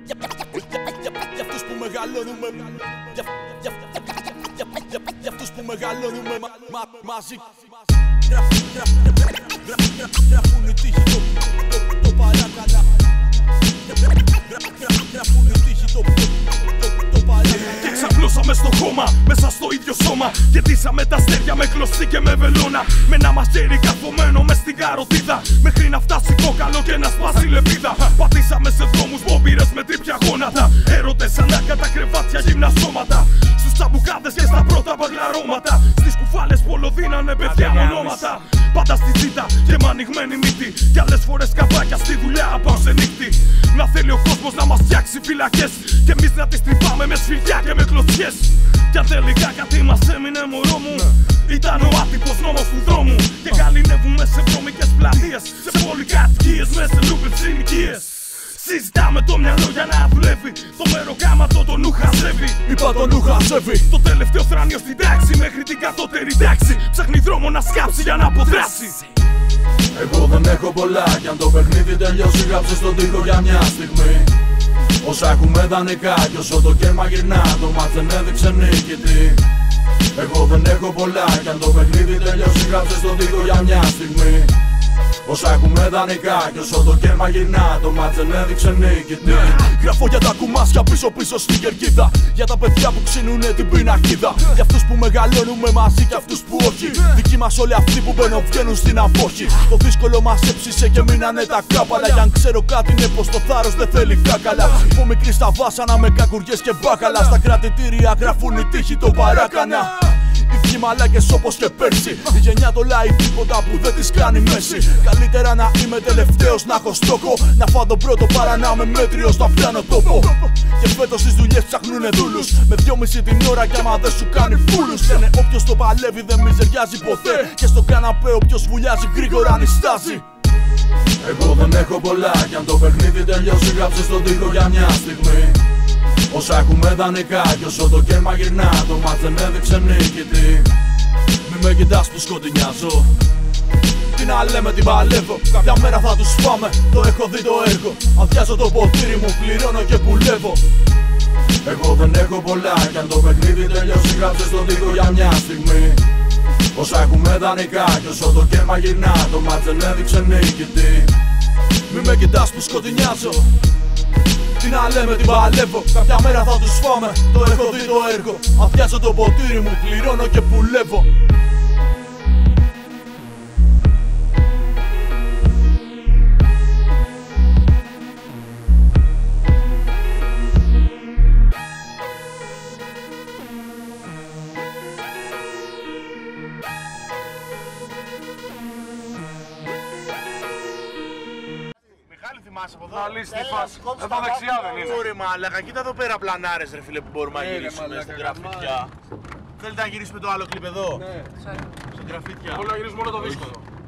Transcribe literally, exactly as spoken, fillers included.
Για αυτούς που μεγαλώνουμε, για αυτούς που μεγαλώνουμε μαζί. Γράφουν οι τύχοι το παράκανα. Γράφουν οι τύχοι το παράκανα. Και ξαπλώσαμε στο χώμα, μέσα στο ίδιο σώμα. Γετήσαμε τα αστέρια με κλωστή και με βελόνα. Με ένα μαχαίρι καρφωμένο μες στην καροτίδα. Μέχρι να φτάσει κόκαλο και να σπάσει λεπίδα. Πατήσαμε σε δρόμους μπόμπιρες με τρίπια γόνατα. Έρωτες ανάκα τα κρεβάτια γυμνά σώματα. Στους τσαμπουκάδες και στα πρώτα μπαγλαρώματα. Στις κουφάλες πολλοδίνανε παιδιά ονόματα. Πάντα στη ζήτα και με ανοιγμένη μύτη. Κι άλλες φορές καβάκια στη δουλειά από σε νύχτη. Να θέλει ο κόσμος να μας φτιάξει φυλακές. Και εμείς να τις τρυπάμε με σφυριά και με κλωτσιές. Κι αν τελικά κάτι μας έμεινε μωρό μου, ήταν ο άτυπος νόμος του δρόμου. Και γαληνεύουμε σε βρώμικες πλατείες, σε πολυκατοικίες, μέσα σε λούπες συνοικίες. Συζητάμε το μυαλό για να δουλεύει. Το μεροκάματο το νου χαζεύει. Είπα το νου χαζεύει. Το τελευταίο θράνιο στην τάξη μέχρι την κατώτερη τάξη. Ψάχνει δρόμο να σκάψει για να αποδράσει. Εγώ δεν έχω πολλά κι αν το παιχνίδι τελειώσει γράψε στον τοίχο για μια στιγμή. Όσα έχουμε δανεικά κι όσο το κέρμα γυρνά το μάτς δεν έδειξε νικητή. Εγώ δεν έχω πολλά κι αν το παιχνίδι τελειώσει γράψε στον τοίχο για μια στιγμή. Όσα έχουμε δανεικά κι όσο το κέρμα γυρνά το μάτς δεν έδειξε νικητή. Γράφω για τα κουμάσια πίσω πίσω στην κερκίδα. Για τα παιδιά που ξύνουνε την πινακίδα. Για αυτούς που μεγαλώνουμε μαζί κι αυτούς που όχι. Δικοί μας όλοι αυτοί που μπαίνουν βγαίνουν στην απόχη. Το δύσκολο μας έψησε και μείνανε τα κάπαλα. Κι αν ξέρω κάτι είναι πως το θάρρος δεν θέλει κάκαλα. Από μικρή στα βάσανα με κακουριές και μπάκαλα. Στα κρατητήρια γράφουν οι τύχοι το παράκανα. Οι βγοι μαλάκες όπως και πέρσι. Η γενιά το λέει τίποτα που δεν της κάνει μέση. Καλύτερα να είμαι τελευταίος να έχω στόχο. Να φάω τον πρώτο παρά να είμαι μέτριος να πιάνω τόπο. Και φέτος στις δουλειές ψάχνουνε δούλους. Με δυόμιση την ώρα κι άμα δεν σου κάνει φούλους. Λένε όποιος το παλεύει δεν μιζεριάζει ποτέ. Και στο καναπέ όποιος βουλιάζει γρήγορα νιστάζει. Εγώ δεν έχω πολλά κι αν το παιχνίδι τελειώσει γράψε στον τοίχο για μια στιγμή. Όσα έχουμε δανεικά κι όσο το κέρμα γυρνά το μάτς δεν έδειξε νικητή. Μη με κοιτάς που σκοτεινιάζω. Τι να λέμε την παλεύω. Κάποια μέρα θα τους φάμε, το έχω δει το έργο. Αδειάζω το ποτήρι μου, πληρώνω και πουλεύω. Εγώ δεν έχω πολλά κι αν το παιχνίδι τελειώσει γράψε στον τοίχο για μια στιγμή. Όσα έχουμε δανεικά κι όσο το κέρμα γυρνά το μάτς δεν έδειξε νικητή. Μη με κοιτάς που σκοτεινιάζω. Τι να λέμε την παλεύω. Κάποια μέρα θα τους φάμε, το έχω δει το έργο. Αδειάζω το ποτήρι μου, πληρώνω και πουλεύω. Θυμάσαι από εδώ. Μάλιστα, εδώ δεξιά δεν είναι. Ωραία, μαλάκα, κοίτα εδώ πέρα πλανάρες ρε φίλε που μπορούμε να γυρίσουμε στην γραφίτια. Θέλετε να γυρίσουμε το άλλο κλιπ εδώ? Ναι. Στην γραφίτια. Μπορούμε να γυρίσουμε όλο το δίσκο εδώ.